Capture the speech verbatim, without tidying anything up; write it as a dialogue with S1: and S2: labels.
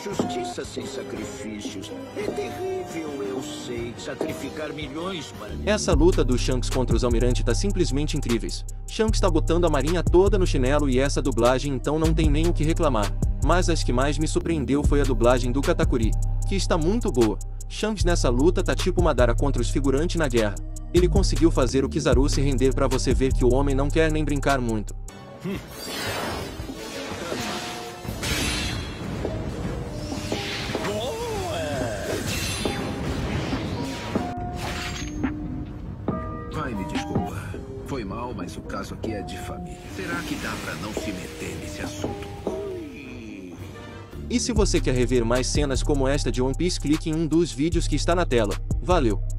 S1: justiça sem sacrifícios. É terrível, eu sei, sacrificar milhões para...
S2: Essa luta do Shanks contra os Almirante tá simplesmente incríveis. Shanks tá botando a marinha toda no chinelo e essa dublagem então não tem nem o que reclamar. Mas as que mais me surpreendeu foi a dublagem do Katakuri, que está muito boa. Shanks nessa luta tá tipo Madara contra os figurantes na guerra. Ele conseguiu fazer o Kizaru se render pra você ver que o homem não quer nem brincar muito. Hum.
S1: Vai me desculpar. Foi mal, mas o caso aqui é de família. Será que dá pra não se meter nesse assunto?
S2: E se você quer rever mais cenas como esta de One Piece, clique em um dos vídeos que está na tela. Valeu!